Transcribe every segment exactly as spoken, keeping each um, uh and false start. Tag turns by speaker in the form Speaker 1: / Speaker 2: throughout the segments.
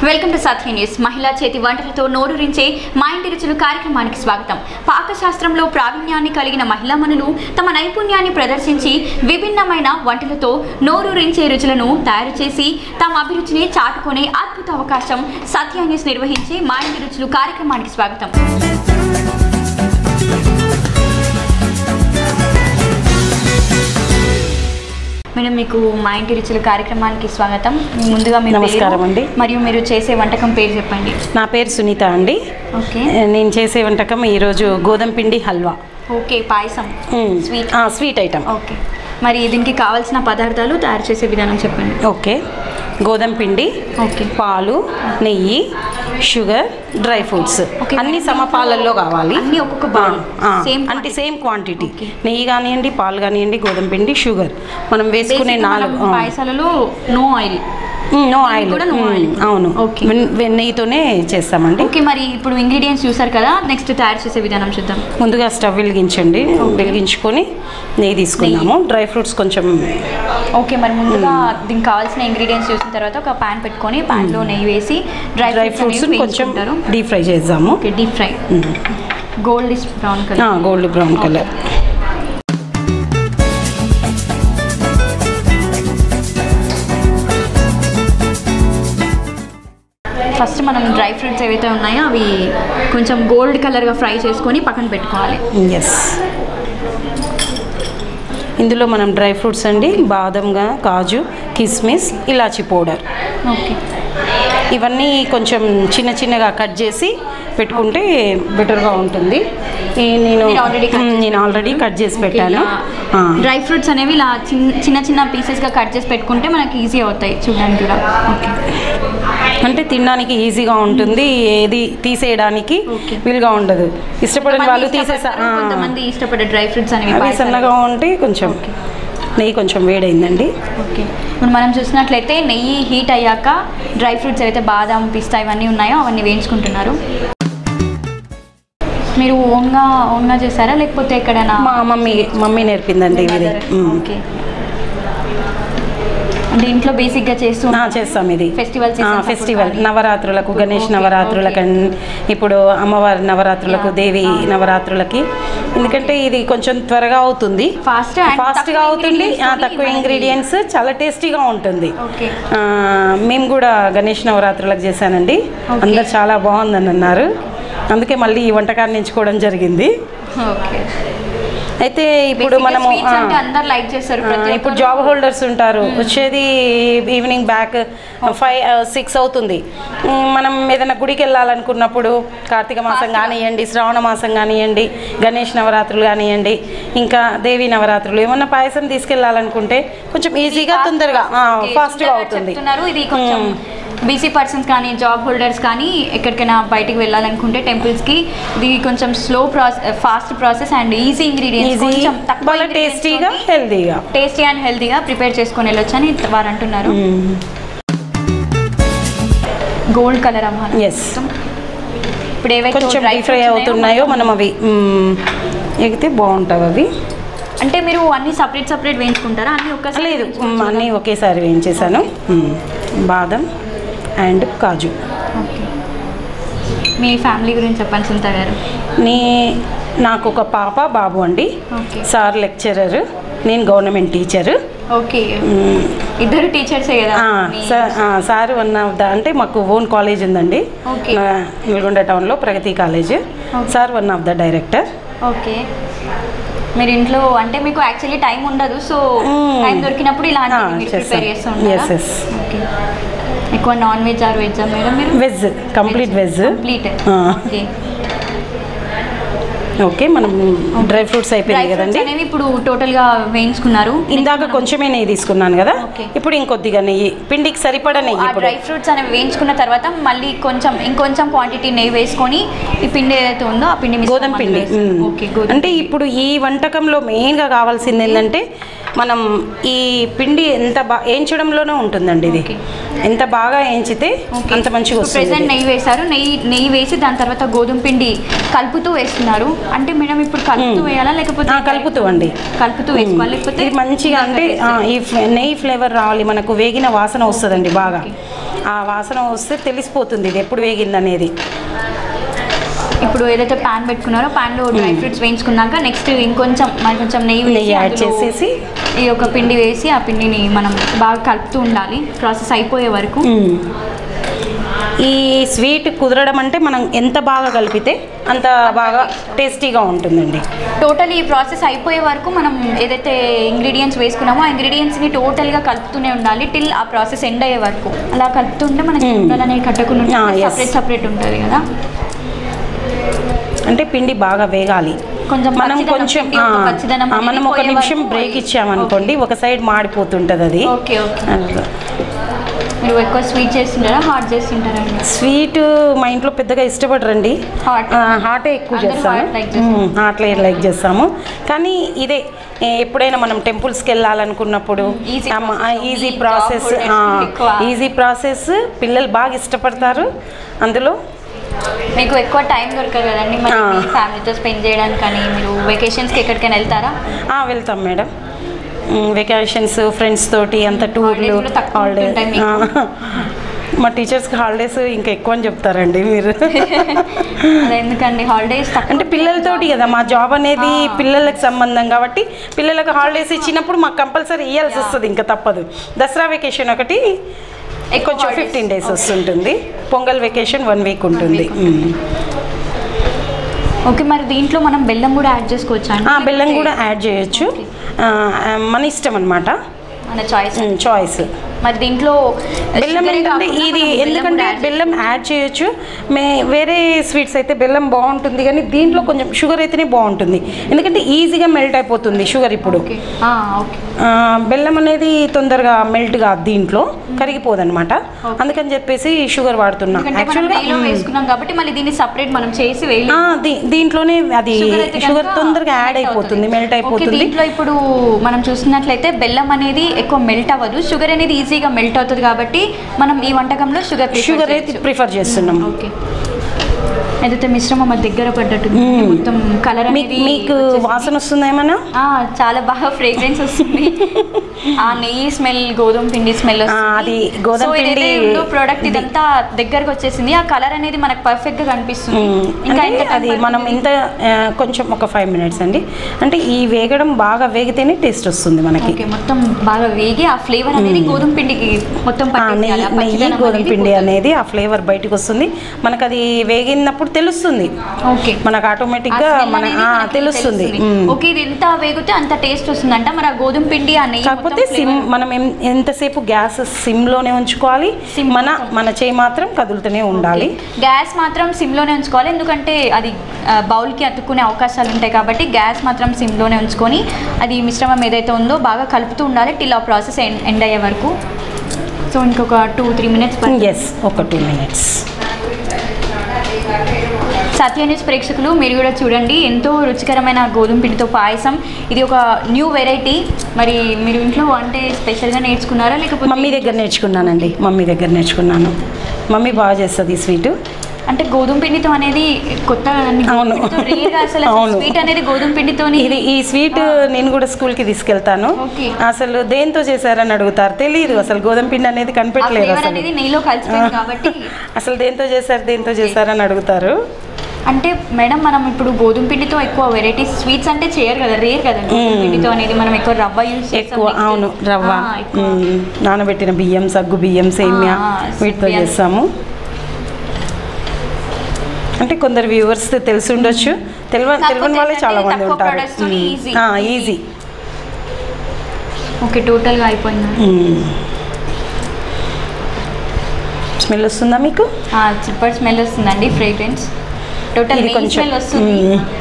Speaker 1: Welcome to Sathya news. మహిళా చేతి వంటలతో నోరూరించే మా ఇంటి రుచులు కార్యక్రమానికి స్వాగతం. పాకశాస్త్రంలో ప్రావీణ్యాన్ని కలిగిన మహిళామణులు తమ నైపుణ్యాన్ని ప్రదర్శించి విభిన్నమైన వంటలతో నోరూరించే రుచులను తయారు చేసి తమ అభిరుచిని చాటుకునే అద్భుత అవకాశం సత్య న్యూస్ నిర్వహించే మా ఇంటి రుచులు కార్యక్రమానికి స్వాగతం. మేడం, మీకు మా ఇంటి రుచుల కార్యక్రమానికి స్వాగతం. ముందుగా మీరు
Speaker 2: నమస్కారం అండి.
Speaker 1: మరియు మీరు చేసే వంటకం పేరు చెప్పండి.
Speaker 2: నా పేరు సునీత అండి.
Speaker 1: ఓకే,
Speaker 2: నేను చేసే వంటకం ఈరోజు గోధుమ పిండి halwa.
Speaker 1: Okay, payasam, sweet
Speaker 2: sweet item.
Speaker 1: Okay, మరి దీనికి కావాల్సిన పదార్థాలు తయారు చేసే విధానం చెప్పండి.
Speaker 2: ఓకే, గోధుమ పిండి, ఓకే, పాలు, నెయ్యి, షుగర్, డ్రై ఫ్రూట్స్ అన్ని సమపాలల్లో కావాలి.
Speaker 1: అన్ని ఒక్కొక్క బౌల్
Speaker 2: అంటే సేమ్ క్వాంటిటీ. నెయ్యి కానివ్వండి, పాలు కానివ్వండి, గోధుమ పిండి, షుగర్. మనం వేసుకునే నాలుగు
Speaker 1: పాయసాలలో నో ఆయిల్.
Speaker 2: No oil. అవును, నెయ్యితోనే చేస్తామండి.
Speaker 1: ఓకే, మరి ఇప్పుడు ఇంగ్రీడియంట్స్ చూసారు కదా, నెక్స్ట్ తయారు చేసే విధానం చూద్దాం.
Speaker 2: ముందుగా స్టవ్ వెలిగించండి. వెలిగించుకొని నెయ్యి తీసుకున్నాము. డ్రై ఫ్రూట్స్ కొంచెం.
Speaker 1: ఓకే, మరి ముందుగా దీనికి కావాల్సిన ఇంగ్రీడియంట్స్ చూసిన తర్వాత ఒక ప్యాన్ పెట్టుకొని ప్యాన్లో నెయ్యి వేసి డ్రై
Speaker 2: డ్రై ఫ్రూట్స్ కొంచెం డీప్ ఫ్రై చేద్దాము.
Speaker 1: Okay, deep fry. Gold brown colour.
Speaker 2: Gold brown colour.
Speaker 1: First మనం డ్రై ఫ్రూట్స్ ఏవైతే ఉన్నాయో అవి కొంచెం గోల్డ్ కలర్గా ఫ్రై చేసుకొని పక్కన పెట్టుకోవాలి.
Speaker 2: ఎస్, ఇందులో మనం డ్రై ఫ్రూట్స్ అండి, బాదంగా, కాజు, కిస్మిస్, ఇలాచీ పౌడర్,
Speaker 1: ఓకే,
Speaker 2: ఇవన్నీ కొంచెం చిన్న చిన్నగా కట్ చేసి పెట్టుకుంటే బెటర్గా ఉంటుంది. నేను నేను ఆల్రెడీ కట్ చేసి పెట్టాను.
Speaker 1: డ్రై ఫ్రూట్స్ అనేవి ఇలా చిన్న చిన్న పీసెస్గా కట్ చేసి పెట్టుకుంటే మనకి ఈజీ అవుతాయి చూడడానికి కూడా. ఓకే,
Speaker 2: అంటే తినడానికి ఈజీగా ఉంటుంది, ఏది తీసేయడానికి వీలుగా ఉండదు. ఇష్టపడిన వాళ్ళు తీసేసా.
Speaker 1: కొంతమంది ఇష్టపడే డ్రై ఫ్రూట్స్ అనేవి
Speaker 2: సన్నగా ఉంటే కొంచెం నెయ్యి కొంచెం వేడైందండి.
Speaker 1: ఓకే, ఇప్పుడు మనం చూసినట్లయితే నెయ్యి హీట్ అయ్యాక డ్రై ఫ్రూట్స్ ఏవైతే బాదాం, పిస్తా ఇవన్నీ ఉన్నాయో అవన్నీ వేయించుకుంటున్నారు. మీరు ఓన్గా ఓన్గా చేశారా లేకపోతే ఎక్కడైనా?
Speaker 2: మా మమ్మీ మమ్మీ నేర్పిందండి ఇది.
Speaker 1: ఓకే, అంటే ఇంట్లో బేసిక్గా చేస్తూ
Speaker 2: చేస్తాం. ఇది
Speaker 1: ఫెస్టివల్
Speaker 2: ఫెస్టివల్ నవరాత్రులకు, గణేష్ నవరాత్రులకు, ఇప్పుడు అమ్మవారి నవరాత్రులకు, దేవి నవరాత్రులకి. ఎందుకంటే ఇది కొంచెం త్వరగా అవుతుంది, ఫాస్ట్ ఫాస్ట్గా అవుతుంది, తక్కువ ఇంగ్రీడియంట్స్, చాలా టేస్టీగా ఉంటుంది. మేము కూడా గణేష్ నవరాత్రులకు చేశానండి. అందరు చాలా బాగుందని అన్నారు. అందుకే మళ్ళీ ఈ వంటకాన్ని ఎంచుకోవడం జరిగింది.
Speaker 1: ఓకే,
Speaker 2: అయితే ఇప్పుడు మనము ఇప్పుడు జాబ్ హోల్డర్స్ ఉంటారు, వచ్చేది ఈవినింగ్ బ్యాక్ ఫైవ్ సిక్స్ అవుతుంది. మనం ఏదైనా గుడికి వెళ్ళాలనుకున్నప్పుడు కార్తీక మాసం కానివ్వండి, శ్రావణ మాసం కానివ్వండి, గణేష్ నవరాత్రులు కానివ్వండి, ఇంకా దేవి నవరాత్రులు, ఏమన్నా పాయసం తీసుకెళ్ళాలనుకుంటే కొంచెం ఈజీగా తొందరగా ఫాస్ట్గా అవుతుంది.
Speaker 1: ఇది కొంచెం బీసీ పర్సన్స్ కానీ, జాబ్ హోల్డర్స్ కానీ ఎక్కడికైనా బయటికి వెళ్ళాలనుకుంటే టెంపుల్స్కి, ఇది కొంచెం slow process, fast process and easy ingredients, కొంచెం తక్కువ
Speaker 2: టేస్టీగా హెల్తీగా
Speaker 1: టేస్టీ అండ్ హెల్తీగా ప్రిపేర్ చేసుకొని వెళ్ళొచ్చు అని వారు అంటున్నారు. గోల్డ్ కలర్ అమ్మ.
Speaker 2: ఎస్,
Speaker 1: ఇప్పుడు ఏవైతే
Speaker 2: డ్రై ఫ్రై అవుతున్నాయో మనం అవి ఎగితే బాగుంటాయి. అవి
Speaker 1: అంటే మీరు అన్ని సపరేట్ సపరేట్ వేయించుకుంటారా? అన్నీ ఒక్కసారి?
Speaker 2: లేదు, అన్నీ ఒకేసారి వేయించేసాను. బాదం అండ్ కాజు.
Speaker 1: ఓకే, మీ ఫ్యామిలీ గురించి చెప్పండి సునీత గారు.
Speaker 2: నీ నాకు ఒక పాప, బాబు అండి. సార్ లెక్చరర్, నేను గవర్నమెంట్ టీచర్.
Speaker 1: ఓకే, ఇద్దరు టీచర్సే కదా?
Speaker 2: సార్ వన్ ఆఫ్ ద, అంటే మాకు ఓన్ కాలేజ్ ఉందండి నల్గొండ టౌన్లో, Pragathi college. Sir one of the director.
Speaker 1: Okay, మీరు ఇంట్లో అంటే మీకు యాక్చువల్లీ టైం ఉండదు, సో టైం దొరికినప్పుడు ఇలాంటివి ప్రిపేర్ చేస్తుంటారు. ఓకే, ఎక్కువ non veg or veg madam? మీరు
Speaker 2: veg, complete veg.
Speaker 1: Complete. Okay,
Speaker 2: okay, మనం డ్రై ఫ్రూట్స్ అయిపోయింది కదండి.
Speaker 1: ఇప్పుడు టోటల్గా వేయించుకున్నారు.
Speaker 2: ఇందాక కొంచెమే నెయ్యి తీసుకున్నాను కదా, ఇప్పుడు ఇంకొద్దిగా నెయ్యి, పిండికి సరిపడా నెయ్యి.
Speaker 1: డ్రై ఫ్రూట్స్ అనేవి వేయించుకున్న తర్వాత మళ్ళీ కొంచెం ఇంకొంచెం క్వాంటిటీ నెయ్యి వేసుకొని ఈ పిండి ఏదైతే ఉందో ఆ పిండి,
Speaker 2: గోధుమ పిండి. అంటే ఇప్పుడు ఈ వంటకంలో మెయిన్గా కావాల్సింది ఏంటంటే మనం ఈ పిండి ఎంత బాగా వేయించడంలోనే ఉంటుందండి. ఇది ఎంత బాగా వేయించితే అంత మంచిగా వస్తుంది.
Speaker 1: ప్రెసెంట్ నెయ్యి వేశారు, నెయ్యి నెయ్యి వేసి దాని తర్వాత గోధుమ పిండి కలుపుతూ వేస్తున్నారు. అంటే మేడం ఇప్పుడు కలుపుతూ వేయాలా లేకపోతే?
Speaker 2: కలుపుతూ అండి,
Speaker 1: కలుపుతూ వేసుకోవాలి. లేకపోతే
Speaker 2: మంచిగా అంటే ఈ నెయ్యి ఫ్లేవర్ రావాలి, మనకు వేగిన వాసన వస్తుందండి బాగా. ఆ వాసన వస్తే తెలిసిపోతుంది ఇది ఎప్పుడు వేగింది అనేది.
Speaker 1: ఇప్పుడు ఏదైతే ప్యాన్ పెట్టుకున్నారో ప్యాన్లో డ్రై ఫ్రూట్స్ వేయించుకున్నాక నెక్స్ట్ ఇంకొంచెం మరి కొంచెం నెయ్యి
Speaker 2: నెయ్యి యాడ్ చేసేసి
Speaker 1: ఈ యొక్క పిండి వేసి ఆ పిండిని మనం బాగా కలుపుతూ ఉండాలి ప్రాసెస్ అయిపోయే వరకు.
Speaker 2: ఈ స్వీట్ కుదరడం అంటే మనం ఎంత బాగా కలిపితే అంత బాగా టేస్టీగా ఉంటుందండి.
Speaker 1: టోటల్ ఈ ప్రాసెస్ అయిపోయే వరకు మనం ఏదైతే ఇంగ్రీడియంట్స్ వేసుకున్నామో ఆ ఇంగ్రీడియంట్స్ని టోటల్గా కలుపుతూనే ఉండాలి టిల్ ఆ ప్రాసెస్ ఎండ్ అయ్యే వరకు. అలా కలుపుతుంటే మనకి ఉండలనే కట్టకుండా సపరేట్ సపరేట్ ఉంటుంది కదా.
Speaker 2: అంటే పిండి బాగా వేగాలి.
Speaker 1: కొంచెం
Speaker 2: మనం కొంచెం మనం ఒక నిమిషం బ్రేక్ ఇచ్చామనుకోండి ఒక సైడ్ మాడిపోతుంటుంది అది.
Speaker 1: Okay okay. మీరు ఎక్కువ స్వీట్ చేస్తుంటారా హాట్ చేస్తుంటారా?
Speaker 2: స్వీట్ మా ఇంట్లో పెద్దగా ఇష్టపడరండి, హాట్ హాటే ఎక్కువ చేస్తాము, హాట్ లైక్ చేస్తాము. కానీ ఇదే ఎప్పుడైనా మనం టెంపుల్స్కి వెళ్ళాలనుకున్నప్పుడు ఈజీ ప్రాసెస్, ఈజీ ప్రాసెస్ పిల్లలు బాగా ఇష్టపడతారు. అందులో
Speaker 1: మీకు ఎక్కువ టైం దొరకదు కదండి మరి ఫ్యామిలీతో స్పెండ్ చేయడానికి. కానీ మీరు వెకేషన్స్కి ఎక్కడికైనా వెళ్తారా?
Speaker 2: వెళ్తాం మేడం, వెకేషన్స్ ఫ్రెండ్స్ తోటి అంత టూర్లు హాలిడేస్. మా టీచర్స్కి హాలిడేస్ ఇంకా ఎక్కువ అని చెప్తారండి మీరు.
Speaker 1: ఎందుకండి హాలిడేస్
Speaker 2: అంటే పిల్లలతోటి కదా మా జాబ్ అనేది పిల్లలకు సంబంధం కాబట్టి పిల్లలకు హాలిడేస్ ఇచ్చినప్పుడు మాకు కంపల్సరీ ఇవ్వాల్సి వస్తుంది, ఇంకా తప్పదు. దసరా వెకేషన్ ఒకటి కొంచెం ఫిఫ్టీన్ డేస్ వస్తుంటుంది, పొంగల్ వెకేషన్ వన్ వీక్ ఉంటుంది.
Speaker 1: ఓకే, మరి దీంట్లో మనం బెల్లం కూడా యాడ్ చేసుకోవచ్చా?
Speaker 2: బెల్లం కూడా యాడ్ చేయొచ్చు, మన ఇష్టం అన్నమాట,
Speaker 1: మన చాయిస్
Speaker 2: చాయిస్.
Speaker 1: మరి దీంట్లో
Speaker 2: బెల్లం ఏంటంటే ఇది ఎందుకంటే బెల్లం యాడ్ చేయొచ్చు. మే వేరే స్వీట్స్ అయితే బెల్లం బాగుంటుంది కానీ దీంట్లో కొంచెం షుగర్ అయితేనే బాగుంటుంది, ఎందుకంటే ఈజీగా మెల్ట్ అయిపోతుంది షుగర్. ఇప్పుడు బెల్లం అనేది తొందరగా మెల్ట్ కాదు, దీంట్లో కరిగిపోదు అనమాట. అందుకని చెప్పేసి షుగర్ వాడుతున్నాం.
Speaker 1: వేసుకున్నాం కాబట్టి మళ్ళీ దీన్ని సపరేట్ మనం చేసి
Speaker 2: దీంట్లోనే అది షుగర్ తొందరగా యాడ్ అయిపోతుంది, మెల్ట్ అయిపోతుంది.
Speaker 1: దీంట్లో ఇప్పుడు మనం చూస్తున్నట్లయితే బెల్లం అనేది ఎక్కువ మెల్ట్ అవ్వదు, షుగర్ అనేది ఈజీగా మెల్ట్ అవుతుంది కాబట్టి మనం ఈ వంటకంలో షుగర్
Speaker 2: షుగర్ అయితే ప్రిఫర్ చేస్తున్నాం.
Speaker 1: ఓకే, ఏదైతే మిశ్రమం మన దగ్గర పడ్డట్టు మొత్తం కలర్ అనేది
Speaker 2: మీకు వాసన వస్తుంది ఏమన్నా?
Speaker 1: చాలా బాగా ఫ్రేగ్రెన్స్ వస్తుంది, ఆ నెయ్యి స్మెల్, గోధుమ పిండి స్మెల్.
Speaker 2: అది గోధుమ పిండి
Speaker 1: ప్రోడక్ట్ ఇదంతా దగ్గరకు వచ్చేసింది, ఆ కలర్ అనేది మనకు పర్ఫెక్ట్ గా కనిపిస్తుంది.
Speaker 2: ఇంకా అది మనం ఇంత కొంచెం ఒక ఫైవ్ మినిట్స్ అండి, అంటే ఈ వేగడం బాగా వేగితేనే టేస్ట్ వస్తుంది మనకి.
Speaker 1: మొత్తం బాగా వేగి ఆ ఫ్లేవర్ అనేది గోధుమ పిండికి మొత్తం
Speaker 2: నెయ్యి గోధుమ పిండి అనేది ఆ ఫ్లేవర్ బయటకు వస్తుంది మనకు. అది వేగినప్పుడు తెలుస్తుంది, ఓకే, మనకు ఆటోమేటిక్ గా మన తెలుస్తుంది.
Speaker 1: ఓకే, ఇది ఎంత వేగితే అంత టేస్ట్ వస్తుందంట. మరి ఆ గోధుమ పిండి ఆ నెయ్యి
Speaker 2: కాకపోతే సిమ్ మనం ఎంతసేపు గ్యాస్ సిమ్ లోనే ఉంచుకోవాలి, మన మన చేయి మాత్రం కదులుతూనే ఉండాలి.
Speaker 1: గ్యాస్ మాత్రం సిమ్ లోనే ఉంచుకోవాలి, ఎందుకంటే అది బౌల్ కి అతుక్కునే అవకాశాలు ఉంటాయి కాబట్టి గ్యాస్ మాత్రం సిమ్ లోనే ఉంచుకొని అది మిశ్రమం ఏదైతే ఉందో బాగా కలుపుతూ ఉండాలి టిల్ ఆ ప్రాసెస్ ఎండ్ అయ్యే వరకు. సో ఇంకొక టూ త్రీ మినిట్స్
Speaker 2: ఎస్ ఒక టూ మినిట్స్
Speaker 1: సత్య న్యూస్ ప్రేక్షకులు మీరు కూడా చూడండి, ఎంతో రుచికరమైన గోధుమ పిండితో పాయసం. ఇది ఒక న్యూ వెరైటీ. మరి మీరు ఇంట్లో అంటే స్పెషల్గా నేర్చుకున్నారా లేకపోతే?
Speaker 2: మమ్మీ దగ్గర నేర్చుకున్నానండి, మమ్మీ దగ్గర నేర్చుకున్నాను. మమ్మీ బాగా చేస్తుంది ఈ స్వీటు.
Speaker 1: అంటే గోధుమ పిండితో అనేది కొత్తగా స్వీట్ అనేది గోధుమ పిండితో.
Speaker 2: ఇది ఈ స్వీట్ నేను కూడా స్కూల్కి తీసుకెళ్తాను. అసలు దేంతో చేశారని అడుగుతారు, తెలియదు అసలు గోధుమ పిండి అనేది కనిపెట్టలేదు అసలు,
Speaker 1: నెయ్యిలో కలిసిపోయింది కాబట్టి
Speaker 2: అసలు దేంతో చేశారు దేంతో చేశారని అడుగుతారు.
Speaker 1: అంటే మేడం మనం ఇప్పుడు గోధుమ పిండితో ఎక్కువ వెరైటీస్ స్వీట్స్ అంటే చేయరు కదా, రేర్ కదా గోధుమ పిండితో అనేది. మనం ఎక్కువ రవ్వ యూజ్
Speaker 2: ఎక్కువ, అవును, రవ్వ, నానబెట్టిన బియ్యం, సగ్గు బియ్యం, సేమియా వీటితో చేస్తాము. అంటే కొందరు వ్యూవర్స్ తెలిసి ఉండొచ్చు, తెలియ తెలియని వాళ్ళే చాలా మంది ఉంటారు. ఈజీ.
Speaker 1: ఓకే, టోటల్గా అయిపోయింది.
Speaker 2: స్మెల్ వస్తుందా మీకు?
Speaker 1: సూపర్ స్మెల్ వస్తుందండి, ఫ్రేగ్రెన్స్ టోటల్ స్మెల్ వస్తుంది.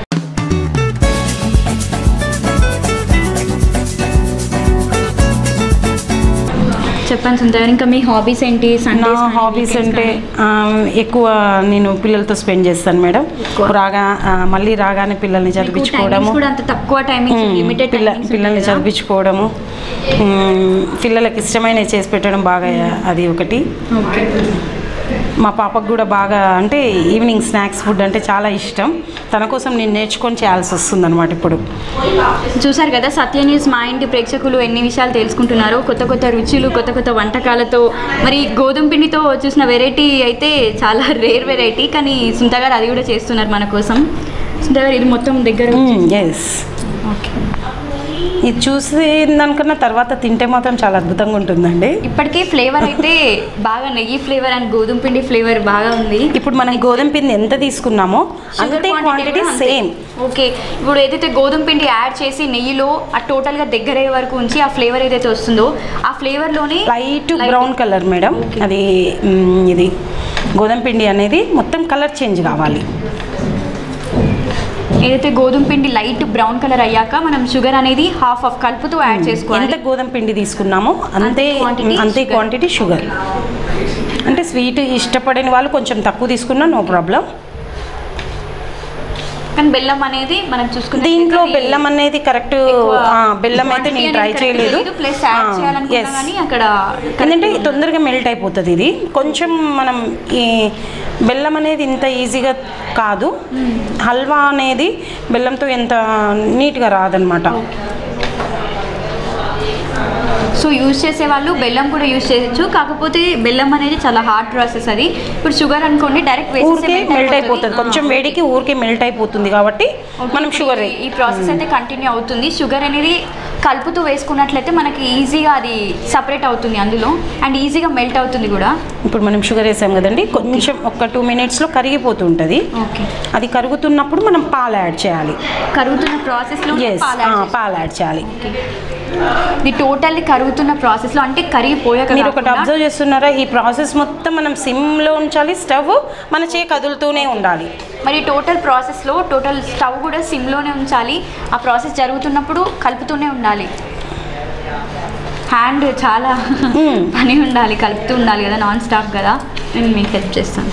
Speaker 1: చెప్పండి సుందర్, ఇంకా మీ హాబీస్ ఏంటి?
Speaker 2: నా హాబీస్ అంటే ఎక్కువ నేను పిల్లలతో స్పెండ్ చేస్తాను మేడం. రాగా మళ్ళీ రాగానే పిల్లల్ని చదివించుకోవడము, పిల్లల్ని చదివించుకోవడము, పిల్లలకి ఇష్టమైన చేసి పెట్టడం బాగా, అది ఒకటి. మా పాపకు కూడా బాగా అంటే ఈవినింగ్ స్నాక్స్ ఫుడ్ అంటే చాలా ఇష్టం. తన కోసం నేను నేర్చుకొని చేయాల్సి వస్తుంది అనమాట. ఇప్పుడు
Speaker 1: చూసారు కదా సత్య న్యూస్ మా ఇంటి ప్రేక్షకులు ఎన్ని విషయాలు తెలుసుకుంటున్నారు. కొత్త కొత్త రుచులు, కొత్త కొత్త వంటకాలతో. మరి గోధుమ పిండితో చూసిన వెరైటీ అయితే చాలా రేర్ వెరైటీ, కానీ సుంత గారు అది కూడా చేస్తున్నారు మన కోసం. సుంత గారు ఇది మొత్తం దగ్గర
Speaker 2: ఎస్ ఓకే, ఇది చూసి దానికన్నా తర్వాత తింటే మాత్రం చాలా అద్భుతంగా ఉంటుందండి.
Speaker 1: ఇప్పటికే ఫ్లేవర్ అయితే బాగా నెయ్యి ఫ్లేవర్ అండ్ గోధుమ పిండి ఫ్లేవర్ బాగా ఉంది.
Speaker 2: ఇప్పుడు మనం గోధుమ పిండి ఎంత తీసుకున్నామో అంతే క్వాంటిటీ సేమ్.
Speaker 1: ఓకే, ఇప్పుడు ఏదైతే గోధుమ పిండి యాడ్ చేసి నెయ్యిలో ఆ టోటల్గా దగ్గర అయ్యే వరకు ఉంచి ఆ ఫ్లేవర్ ఏదైతే వస్తుందో ఆ ఫ్లేవర్లోనే
Speaker 2: లైట్ బ్రౌన్ కలర్ మేడం, అది ఇది గోధుమ పిండి అనేది మొత్తం కలర్ చేంజ్ కావాలి.
Speaker 1: ఏదైతే గోధుమ పిండి లైట్ బ్రౌన్ కలర్ అయ్యాక మనం షుగర్ అనేది హాఫ్ ఆఫ్ కలుపుతూ యాడ్ చేసుకోవాలి.
Speaker 2: ఎంత గోధుమ పిండి తీసుకున్నామో అంతే అంతే క్వాంటిటీ షుగర్. అంటే స్వీట్ ఇష్టపడిన వాళ్ళు కొంచెం తక్కువ తీసుకున్నా నో ప్రాబ్లం.
Speaker 1: కానీ బెల్లం అనేది మనం చూసుకుంటే
Speaker 2: దీంట్లో బెల్లం అనేది కరెక్ట్, బెల్లం అయితే నేను ట్రై చేయలేదు.
Speaker 1: ప్లస్ యాడ్ చేయాలనుకున్నా కానీ అక్కడ
Speaker 2: ఎందుకంటే తొందరగా మెల్ట్ అయిపోతుంది. ఇది కొంచెం మనం ఈ బెల్లం అనేది ఇంత ఈజీగా కాదు, హల్వా అనేది బెల్లంతో ఎంత నీట్గా రాదనమాట. సో యూజ్ చేసే వాళ్ళు బెల్లం కూడా యూజ్ చేయొచ్చు, కాకపోతే బెల్లం అనేది చాలా హార్డ్ ప్రాసెస్. అది ఇప్పుడు షుగర్ అనుకోండి డైరెక్ట్ ఊరికే మెల్ట్ అయిపోతుంది, కొంచెం వేడికి ఊరికే మెల్ట్ అయిపోతుంది కాబట్టి మనం షుగర్
Speaker 1: ఈ ప్రాసెస్ అయితే కంటిన్యూ అవుతుంది. షుగర్ అనేది కలుపుతూ వేసుకున్నట్లయితే మనకి ఈజీగా అది సపరేట్ అవుతుంది అందులో, అండ్ ఈజీగా మెల్ట్ అవుతుంది కూడా.
Speaker 2: ఇప్పుడు మనం షుగర్ వేసాం కదండి, కొంచెం ఒక టూ మినిట్స్లో కరిగిపోతూ ఉంటుంది.
Speaker 1: ఓకే,
Speaker 2: అది కరుగుతున్నప్పుడు మనం పాలు యాడ్ చేయాలి.
Speaker 1: కరుగుతున్న ప్రాసెస్లో
Speaker 2: పాలు యాడ్ చేయాలి.
Speaker 1: ఇది టోటల్లీ కరుగుతున్న ప్రాసెస్లో, అంటే కరిగిపోయాక
Speaker 2: మీరు ఒకటి అబ్జర్వ్ చేస్తున్నారా, ఈ ప్రాసెస్ మొత్తం మనం సిమ్లో ఉంచాలి, స్టవ్ మన చేయి కదులుతూనే ఉండాలి.
Speaker 1: మరి టోటల్ ప్రాసెస్లో టోటల్ స్టవ్ కూడా సిమ్లోనే ఉంచాలి. ఆ ప్రాసెస్ జరుగుతున్నప్పుడు కలుపుతూనే ఉండాలి. హ్యాండ్ చాలా పని ఉండాలి, కలుపుతూ ఉండాలి కదా, నాన్ స్టాప్ కదా. నేను మీకు హెల్ప్ చేస్తాను.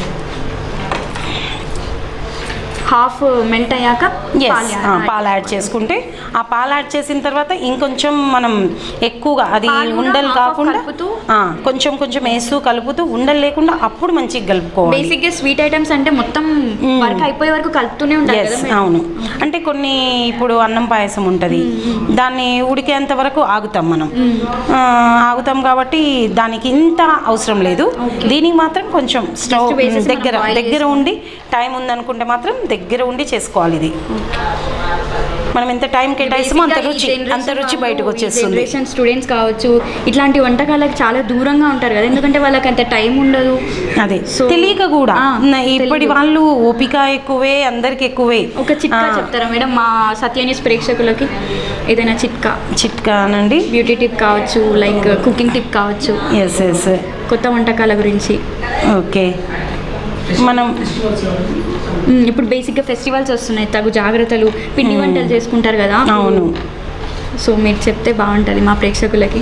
Speaker 1: హాఫ్ మెల్ట్ అయ్యాక
Speaker 2: పాలు యాడ్ చేసుకుంటే, ఆ పాలు యాడ్ చేసిన తర్వాత ఇంకొంచెం మనం ఎక్కువగా అది ఉండలు కాకుండా కొంచెం కొంచెం వేస్తూ కలుపుతూ ఉండలు లేకుండా అప్పుడు మంచిగా కలుపుకోవాలి.
Speaker 1: బేసిక్గా స్వీట్ ఐటమ్స్ అంటే మొత్తం వర్క్ అయిపోయే వరకు కలుపుతూనే ఉండాలి.
Speaker 2: అవును, అంటే కొన్ని ఇప్పుడు అన్నం పాయసం ఉంటుంది, దాన్ని ఉడికేంత వరకు ఆగుతాం మనం, ఆగుతాం కాబట్టి దానికి ఇంత అవసరం లేదు. దీనికి మాత్రం కొంచెం స్టవ్ దగ్గర దగ్గర ఉండి టైం ఉందనుకుంటే మాత్రం దగ్గర ఉండి చేసుకోవాలి. ఇది మనం ఎంత టైం కేటాయిస్తామో అంత రుచి అంత రుచి బయటకు వచ్చేస్తుంది.
Speaker 1: జనరేషన్ స్టూడెంట్స్ కావచ్చు, ఇట్లాంటి వంటకాలకు చాలా దూరంగా ఉంటారు కదా, ఎందుకంటే వాళ్ళకి అంత టైం ఉండదు.
Speaker 2: అదే తెలియక కూడా ఇప్పటి వాళ్ళు ఓపిక ఎక్కువే, అందరికి ఎక్కువే.
Speaker 1: ఒక చిట్కా చెప్తారా మేడం మా సత్య న్యూస్ ప్రేక్షకులకి? ఏదైనా చిట్కా చిట్కా
Speaker 2: అనండి,
Speaker 1: బ్యూటీ టిప్ కావచ్చు, లైక్ కుకింగ్ టిప్ కావచ్చు,
Speaker 2: ఎస్ ఎస్
Speaker 1: కొత్త వంటకాల గురించి.
Speaker 2: ఓకే, మనం
Speaker 1: ఇప్పుడు బేసిక్గా ఫెస్టివల్స్ వస్తున్నాయి, తగు జాగ్రత్తలు, పిండి వంటలు చేసుకుంటారు కదా.
Speaker 2: అవును,
Speaker 1: సో మీరు చెప్తే బాగుంటుంది మా ప్రేక్షకులకి.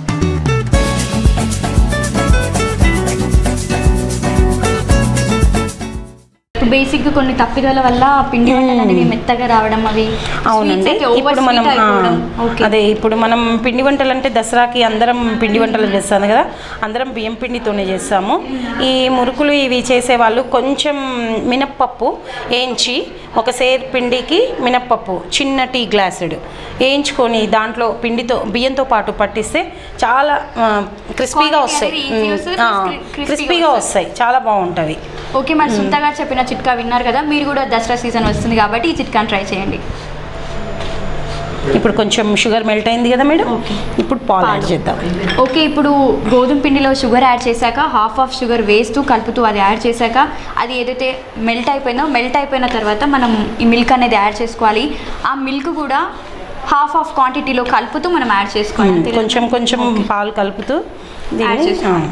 Speaker 1: బేసిక్గా కొన్ని తప్పిదాల వల్ల పిండి వంటలు అనేవి మెత్తగా రావడం, అవి
Speaker 2: అవునండి. ఇప్పుడు మనం అదే ఇప్పుడు మనం పిండి వంటలు అంటే దసరాకి అందరం పిండి వంటలు చేస్తాం కదా, అందరం బియ్యం పిండితోనే చేస్తాము. ఈ మురుకులు ఇవి చేసేవాళ్ళు కొంచెం మినప్పప్పు వేయించి, ఒక సేర్ పిండికి మినప్పప్పు చిన్న టీ గ్లాసుడు వేయించుకొని దాంట్లో పిండితో బియ్యంతో పాటు పట్టిస్తే చాలా క్రిస్పీగా వస్తాయి, క్రిస్పీగా వస్తాయి, చాలా బాగుంటుంది.
Speaker 1: ఓకే, మరి సుంత గారు చెప్పిన చిట్కా విన్నారు కదా, మీరు కూడా దసరా సీజన్ వస్తుంది కాబట్టి ఈ చిట్కాని ట్రై చేయండి.
Speaker 2: ఇప్పుడు కొంచెం షుగర్ మెల్ట్ అయింది కదా మేడం, ఇప్పుడు పాలు యాడ్ చేద్దాం.
Speaker 1: ఓకే, ఇప్పుడు గోధుమ పిండిలో షుగర్ యాడ్ చేశాక హాఫ్ ఆఫ్ షుగర్ వేస్తూ కలుపుతూ అది యాడ్ చేశాక అది ఏదైతే మెల్ట్ అయిపోయిందో, మెల్ట్ అయిపోయిన తర్వాత మనం ఈ మిల్క్ అనేది యాడ్ చేసుకోవాలి. ఆ మిల్క్ కూడా హాఫ్ ఆఫ్ క్వాంటిటీలో కలుపుతూ మనం యాడ్ చేసుకోవాలి.
Speaker 2: కొంచెం కొంచెం పాలు కలుపుతూ
Speaker 1: యాడ్ చేసుకోవాలి.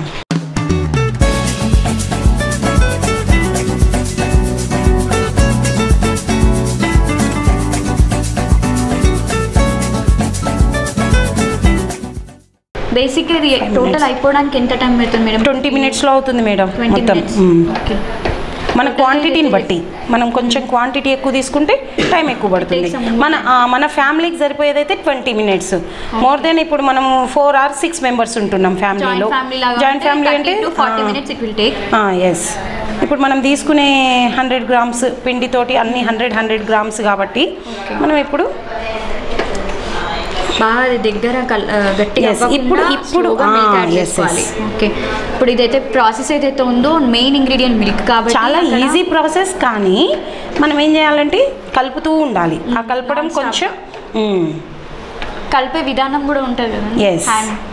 Speaker 1: బేసిక్గా ఇది టోటల్ అయిపోవడానికి ఎంత టైం పడుతుంది మేడం?
Speaker 2: ట్వంటీ మినిట్స్లో అవుతుంది మేడం మొత్తం.
Speaker 1: ఓకే,
Speaker 2: మన క్వాంటిటీని బట్టి మనం కొంచెం క్వాంటిటీ ఎక్కువ తీసుకుంటే టైం ఎక్కువ పడుతుంది. మన మన ఫ్యామిలీకి సరిపోయేదైతే ట్వంటీ మినిట్స్. మోర్ దెన్ ఇప్పుడు మనం ఫోర్ ఆర్ సిక్స్ మెంబర్స్ ఉంటున్నాం ఫ్యామిలీలో. జాయింట్ ఫ్యామిలీ అంటే ఎస్. ఇప్పుడు మనం తీసుకునే హండ్రెడ్ గ్రామ్స్ పిండితోటి అన్ని హండ్రెడ్ హండ్రెడ్ గ్రామ్స్ కాబట్టి మనం ఇప్పుడు
Speaker 1: బాగా దగ్గర గట్టిగా
Speaker 2: ఇప్పుడు ఇప్పుడు
Speaker 1: ఓకే. ఇప్పుడు ఇదైతే ప్రాసెస్ ఏదైతే ఉందో మెయిన్ ఇంగ్రీడియంట్ మిల్క్ కాబట్టి
Speaker 2: చాలా ఈజీ ప్రాసెస్. కానీ మనం ఏం చేయాలంటే కలుపుతూ ఉండాలి. ఆ కలపడం కొంచెం
Speaker 1: కలిపే విధానం కూడా ఉంటుంది కదా.
Speaker 2: ఎస్.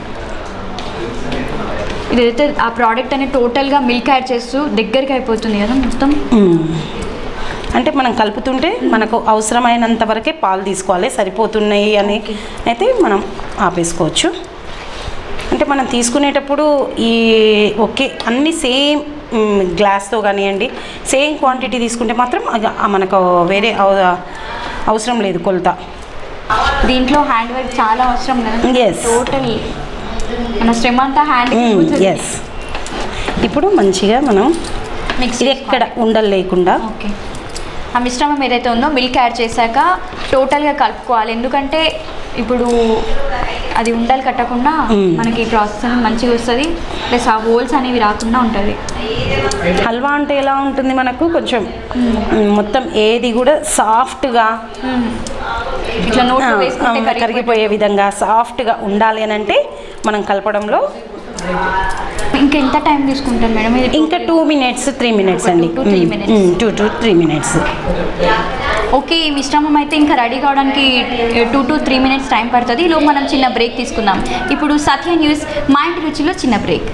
Speaker 1: ఇదైతే ఆ ప్రోడక్ట్ అనేది టోటల్గా మిల్క్ యాడ్ చేస్తూ దగ్గరికి అయిపోతుంది కదా మొత్తం.
Speaker 2: అంటే మనం కలుపుతుంటే మనకు అవసరమైనంత వరకే పాలు తీసుకోవాలి. సరిపోతున్నాయి అని అయితే మనం ఆపేసుకోవచ్చు. అంటే మనం తీసుకునేటప్పుడు ఈ ఓకే అన్నీ సేమ్ గ్లాస్తో కానివ్వండి సేమ్ క్వాంటిటీ తీసుకుంటే మాత్రం మనకు వేరే అవసరం లేదు కొలత.
Speaker 1: దీంట్లో హ్యాండ్ వర్క్ చాలా అవసరం కదా.
Speaker 2: ఎస్.
Speaker 1: టోటల్ మన శ్రమ అంతా హ్యాండ్.
Speaker 2: ఎస్. ఇప్పుడు మంచిగా మనం మిక్సీ ఎక్కడ ఉండలు లేకుండా
Speaker 1: ఓకే ఆ మిశ్రమం ఏదైతే ఉందో మిల్క్ యాడ్ చేశాక టోటల్గా కలుపుకోవాలి. ఎందుకంటే ఇప్పుడు అది ఉండలు కట్టకుండా మనకి ప్రాసెస్ అనేది మంచిగా వస్తుంది. ప్లస్ ఆ హోల్స్ అనేవి రాకుండా ఉంటుంది.
Speaker 2: హల్వా అంటే ఎలా ఉంటుంది మనకు కొంచెం మొత్తం ఏది కూడా సాఫ్ట్గా
Speaker 1: ఇట్లా నోట్లో వేసుకుంటే
Speaker 2: కరిగిపోయే విధంగా సాఫ్ట్గా ఉండాలి అని అంటే మనం కలపడంలో
Speaker 1: ఇంకా ఎంత టైం తీసుకుంటాను మేడం?
Speaker 2: ఇంకా టూ మినిట్స్ త్రీ మినిట్స్ అండి. Two to three minutes.
Speaker 1: Okay. ఈ మిశ్రమం అయితే ఇంకా రెడీ కావడానికి two to three minutes time పడుతుంది. ఈలోపు మనం చిన్న బ్రేక్ తీసుకుందాం. ఇప్పుడు సత్య న్యూస్ మా ఇంటి రుచిలో చిన్న break.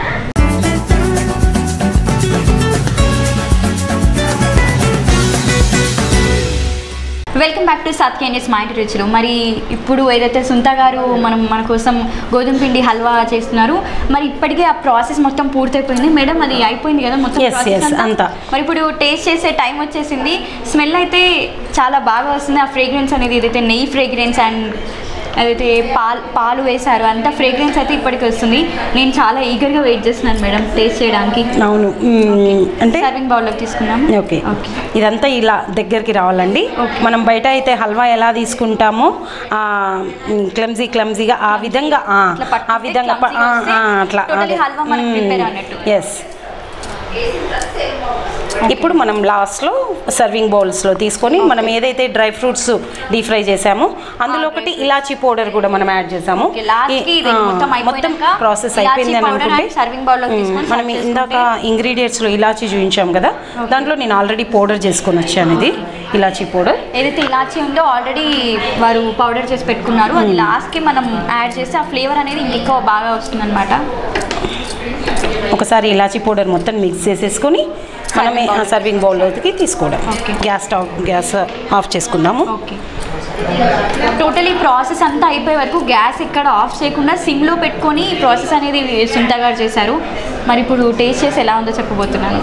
Speaker 1: Welcome back to Sathya news మా ఇంటి రుచులు. మరి ఇప్పుడు ఏదైతే సుంత గారు మనం మన కోసం గోధుమ పిండి హల్వా చేస్తున్నారు, మరి ఇప్పటికే ఆ ప్రాసెస్ మొత్తం పూర్తయిపోయింది మేడం. అది అయిపోయింది కదా మొత్తం
Speaker 2: అంతా.
Speaker 1: మరి ఇప్పుడు టేస్ట్ చేసే టైం వచ్చేసింది. స్మెల్ అయితే చాలా బాగా వస్తుంది. ఆ ఫ్రేగ్రెన్స్ అనేది ఏదైతే నెయ్యి ఫ్రేగ్రెన్స్ అండ్ అదైతే పాలు పాలు వేశారు అంత ఫ్రేగ్రెన్స్ అయితే ఇప్పటికి వస్తుంది. నేను చాలా ఈగర్గా వెయిట్ చేస్తున్నాను మేడం టేస్ట్ చేయడానికి.
Speaker 2: అవును. అంటే
Speaker 1: సర్వింగ్ బౌల్లోకి తీసుకున్నాం.
Speaker 2: ఓకే. ఇదంతా ఇలా దగ్గరికి రావాలండి. మనం బయట అయితే హల్వా ఎలా తీసుకుంటామో క్లమ్జీ క్లమ్జీగా ఆ విధంగా ఆ విధంగా అట్లా. ఎస్. ఇప్పుడు మనం లాస్ట్లో సర్వింగ్ బౌల్స్లో తీసుకొని మనం ఏదైతే డ్రై ఫ్రూట్స్ డీప్ ఫ్రై చేసామో అందులో ఒకటి ఇలాచీ పౌడర్ కూడా మనం యాడ్ చేసాము. మొత్తం ప్రాసెస్ అయిపోయింది అని అనుకుంటే మనం ఇందాక ఇంగ్రీడియంట్స్లో ఇలాచీ చూపించాం కదా, దాంట్లో నేను ఆల్రెడీ పౌడర్ చేసుకొని వచ్చాను. ఇది ఇలాచీ పౌడర్
Speaker 1: ఏదైతే ఇలాచీ ఉందో ఆల్రెడీ వారు పౌడర్ చేసి పెట్టుకున్నారు. అది లాస్ట్కి మనం యాడ్ చేస్తే ఆ ఫ్లేవర్ అనేది ఇంకెక్కువ బాగా వస్తుంది అనమాట.
Speaker 2: ఒకసారి ఇలాచీ పౌడర్ మొత్తం మిక్స్ చేసేసుకొని మనమే సర్వింగ్ బౌల్లోకి తీసుకోవడం. గ్యాస్ స్టవ్ గ్యాస్ ఆఫ్ చేసుకుందాము.
Speaker 1: ఓకే. టోటలీ ప్రాసెస్ అంతా అయిపోయే వరకు గ్యాస్ ఇక్కడ ఆఫ్ చేయకుండా సిమ్లో పెట్టుకొని ప్రాసెస్ అనేది సుంత గారు చేశారు. మరి ఇప్పుడు టేస్ట్ చేసి ఎలా ఉందో చెప్పబోతున్నాను.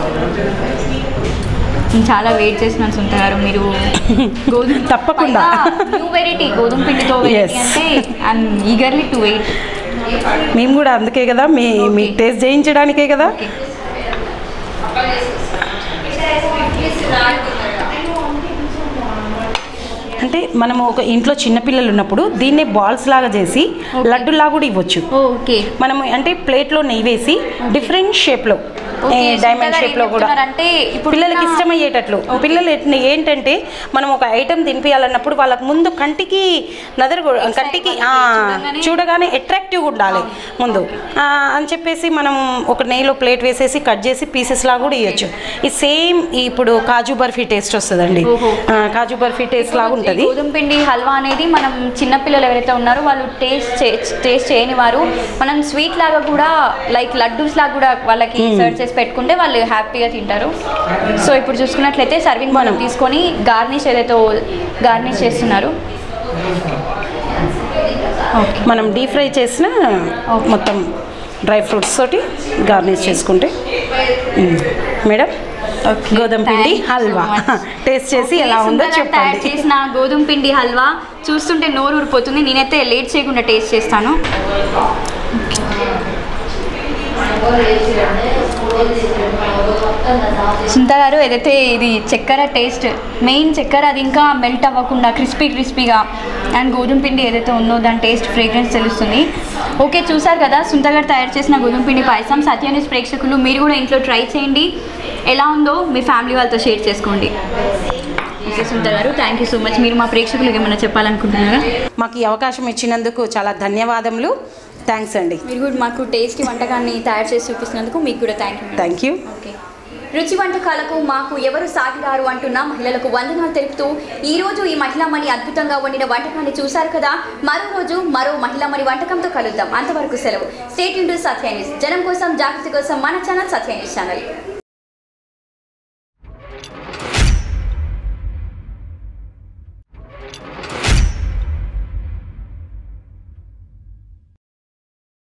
Speaker 1: నేను చాలా వెయిట్ చేస్తున్నాను సుంత గారు. మీరు గోధుమ
Speaker 2: తప్పకుండా
Speaker 1: న్యూ వెరైటీ గోధుమ పిండితో వెరైటీ అంటే ఐఎమ్ ఈగర్లీ టు వెయిట్.
Speaker 2: మేము కూడా అందుకే కదా మీ మీ టేస్ట్ చేయించడానికే కదా. అంటే మనము ఒక ఇంట్లో చిన్నపిల్లలు ఉన్నప్పుడు దీన్నే బాల్స్ లాగా చేసి లడ్డులా కూడా ఇవ్వచ్చు.
Speaker 1: ఓకే.
Speaker 2: మనము అంటే ప్లేట్లో నెయ్యి వేసి డిఫరెంట్ షేప్లో డైమండ్ షేప్లో కూడా
Speaker 1: అంటే
Speaker 2: పిల్లలకి ఇష్టమయ్యేటట్లు. పిల్లలు ఏంటంటే మనం ఒక ఐటెం తినిపించాలన్నప్పుడు వాళ్ళకి ముందు కంటికి నదరు కంటికి చూడగానే అట్రాక్టివ్గా ఉండాలి ముందు అని చెప్పేసి మనం ఒక నెయ్యిలో ప్లేట్ వేసేసి కట్ చేసి పీసెస్ లాగా కూడా ఇవ్వచ్చు. ఈ సేమ్ ఇప్పుడు కాజు బర్ఫీ టేస్ట్ వస్తుందండి. కాజు బర్ఫీ టేస్ట్ లాగా ఉంటుంది.
Speaker 1: గోధుమ పిండి హల్వా అనేది మనం చిన్నపిల్లలు ఎవరైతే ఉన్నారో వాళ్ళు టేస్ట్ టేస్ట్ చేయని వారు మనం స్వీట్ లాగా కూడా లైక్ లడ్డూస్ లాగా కూడా వాళ్ళకి సర్వ్ చేసి పెట్టుకుంటే వాళ్ళు హ్యాపీగా తింటారు. సో ఇప్పుడు చూసుకున్నట్లయితే సర్వింగ్ బౌల్ తీసుకొని గార్నిష్ ఏదైతే గార్నిష్ చేస్తున్నారు.
Speaker 2: మనం డీప్ ఫ్రై చేసిన మొత్తం డ్రై ఫ్రూట్స్ తోటి గార్నిష్ చేసుకుంటే మేడం గోధుమ పిండి హల్వా టేస్ట్ చేసి ఎలా ఉందో చెప్పండి.
Speaker 1: చేసిన గోధుమ పిండి హల్వా చూస్తుంటే నోరు ఊరిపోతుంది. నేనైతే లేట్ చేయకుండా టేస్ట్ చేస్తాను. సుంత గారు ఏదైతే ఇది చక్కెర టేస్ట్ మెయిన్ చక్కెర అది ఇంకా మెల్ట్ అవ్వకుండా క్రిస్పీ క్రిస్పీగా అండ్ గోధుమ పిండి ఏదైతే ఉందో దాని టేస్ట్ ఫ్రేగ్రెన్స్ తెలుస్తుంది. ఓకే, చూసారు కదా సుంత గారు తయారు చేసిన గోధుమ పిండి పాయసం. సత్య న్యూస్ ప్రేక్షకులు మీరు కూడా ఇంట్లో ట్రై చేయండి, ఎలా ఉందో మీ ఫ్యామిలీ వాళ్ళతో షేర్ చేసుకోండి. ఓకే సుంత గారు, థ్యాంక్ యూ సో మచ్. మీరు మా ప్రేక్షకులకు ఏమైనా చెప్పాలనుకుంటున్నారా?
Speaker 2: మాకు ఈ అవకాశం ఇచ్చినందుకు చాలా ధన్యవాదములు. థ్యాంక్స్ అండి.
Speaker 1: మీరు కూడా మాకు టేస్టీ వంటకాన్ని తయారు చేసి చూపిస్తున్నందుకు మీకు కూడా thank you.
Speaker 2: Thank you.
Speaker 1: Okay, రుచి వంటకాలకు మాకు ఎవరు సాగిరారు అంటున్న మహిళలకు వందనాలు తెలుపుతూ ఈ రోజు ఈ మహిళామణి అద్భుతంగా వండిన వంటకాన్ని చూశారు కదా. మరో రోజు మరో మహిళామణి వంటకంతో కలుద్దాం. అంతవరకు సెలవు. Stay tuned to Sathya news. జనం కోసం, జాగృతి కోసం మన ఛానల్ సత్య న్యూస్ ఛానల్.